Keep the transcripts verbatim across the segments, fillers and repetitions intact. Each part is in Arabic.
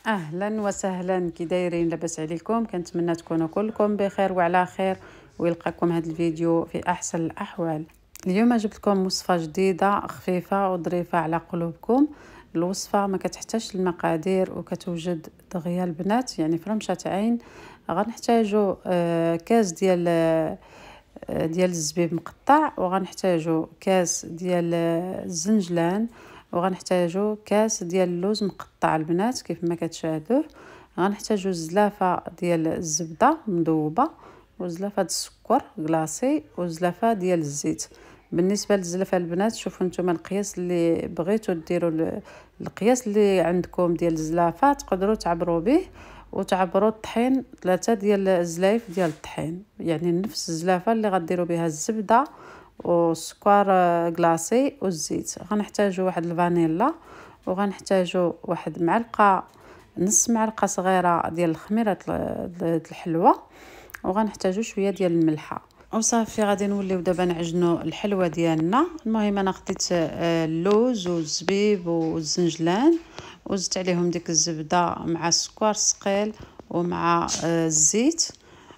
اهلا وسهلا، كي دايرين؟ لاباس عليكم؟ كنتمنى تكونوا كلكم بخير وعلى خير، ويلقاكم هذا الفيديو في احسن الاحوال. اليوم جبت لكم وصفه جديده خفيفه وظريفه على قلوبكم. الوصفه ما كتحتاجش المقادير وكتوجد دغيا البنات، يعني في رمشه عين. غنحتاجوا آه كاس ديال آه ديال الزبيب مقطع، وغنحتاجوا كاس ديال الزنجلان، وغنحتاجوا كاس ديال اللوز مقطع البنات كيف ما كتشاهدوه. غنحتاجوا زلافه ديال الزبده مذوبه، وزلافه السكر كلاصي، وزلافه ديال الزيت. بالنسبه للزلافه البنات، شوفوا نتوما القياس اللي بغيتوا ديروا، القياس اللي عندكم ديال الزلافه تقدروا تعبروا به، وتعبروا الطحين ثلاثه ديال الزلايف ديال الطحين، يعني نفس الزلافه اللي غديروا بها الزبده والسكر كلاصي والزيت. غنحتاجوا واحد الفانيلا، وغنحتاجوا واحد معلقه نص معلقه صغيره ديال الخميره الحلوه، وغنحتاجوا شويه ديال الملحه وصافي. غادي نوليو دابا نعجنوا الحلوه ديالنا. المهم انا خديت اللوز والزبيب والزنجلان، وزدت عليهم ديك الزبده مع السكر الثقيل ومع الزيت،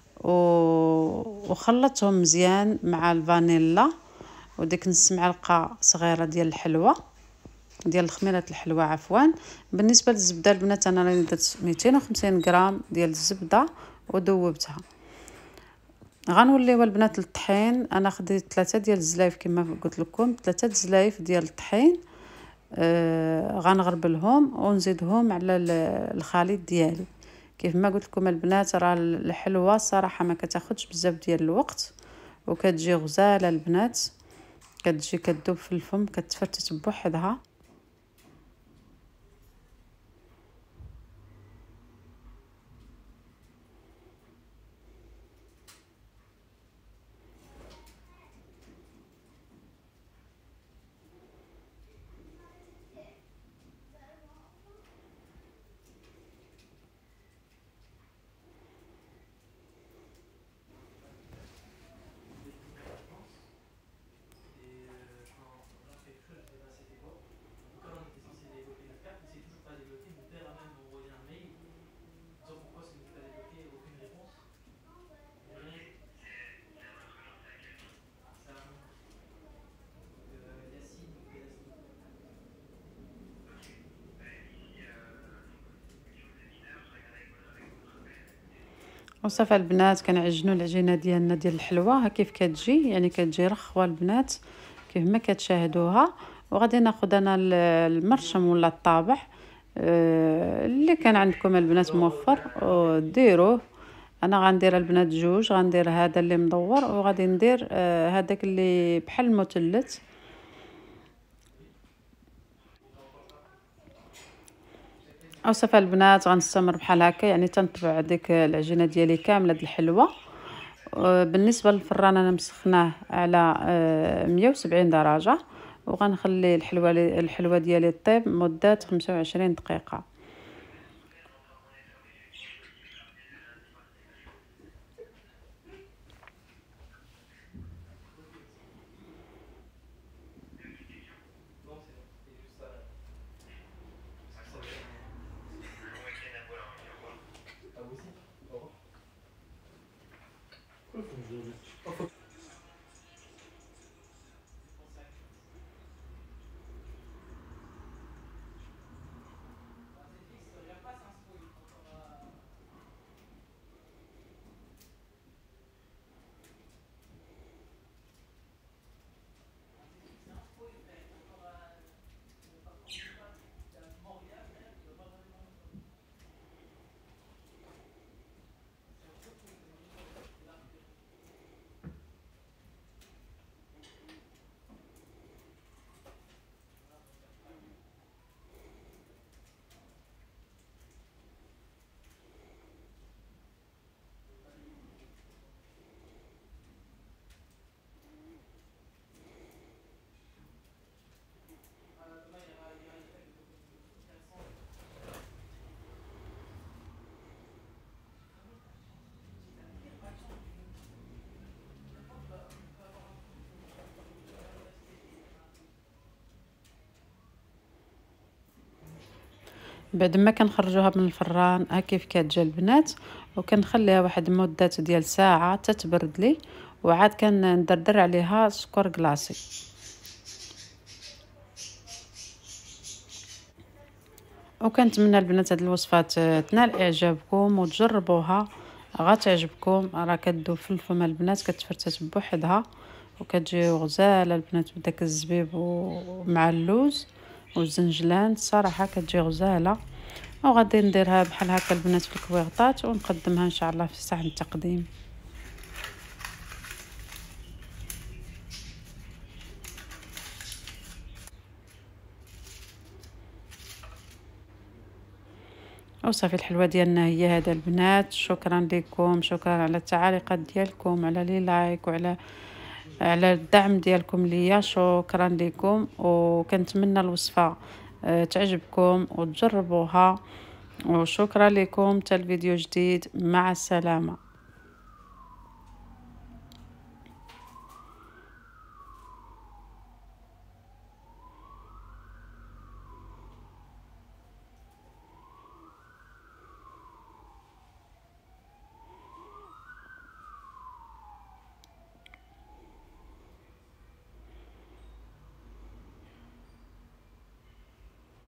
وخلطتهم مزيان مع الفانيلا وديك نص معلقه صغيره ديال الحلوه ديال الخميره الحلوه عفوا. بالنسبه للزبده البنات، انا راني درت مئتين وخمسين غرام ديال الزبده وذوبتها. غنوليو البنات للطحين. انا خديت ثلاثه ديال الزلايف كما قلت لكم، ثلاثه زلايف ديال الطحين. آه غنغربلهم ونزيدهم على الخليط ديالي. كيف ما قلت لكم البنات، راه الحلوه صراحه ما كتاخذش بزاف ديال الوقت، وكتجي غزاله البنات، كتجي كتذوب في الفم، كتفرتت بوحدها. وصافي البنات، كنعجنوا العجينه ديالنا ديال الحلوه ها كيف كتجي، يعني كتجي رخوه البنات كيف ما كتشاهدوها. وغادي ناخذ انا المرشم ولا الطابع اللي كان عندكم البنات موفر وديروه. انا غندير البنات جوج، غندير هذا اللي مدور، وغادي ندير هذاك اللي بحال المثلث. او صافي البنات، غنستمر بحال هكا، يعني تنطبع ديك العجينه ديالي كامله د الحلوه. بالنسبه للفران انا مسخناه على مية وسبعين درجه، وغنخلي الحلوه الحلوه ديالي طيب مده خمسة وعشرين دقيقه. بعد ما كنخرجوها من الفران ها كيف كتجي البنات، وكنخليها واحد مده ديال ساعه تتبرد لي، وعاد كندردر عليها سكر كلاصي. وكنتمنى البنات هاد الوصفات تنال اعجابكم وتجربوها، غتعجبكم. راه كدوب في الفم البنات، كتفرتت بوحدها وكتجي غزاله البنات بداك الزبيب ومع اللوز والزنجلان، صراحه كتجي غزاله. وغادي نديرها بحال هكا البنات في الكويغطات ونقدمها ان شاء الله في صحن التقديم. وصافي الحلوه ديالنا هي هذا البنات. شكرا لكم، شكرا على التعاليقات ديالكم، على لي لايك، وعلى على الدعم ديالكم ليا، شكرا لكم. وكنتمنى الوصفه تعجبكم وتجربوها، وشكرا لكم. حتى الفيديو جديد، مع السلامه.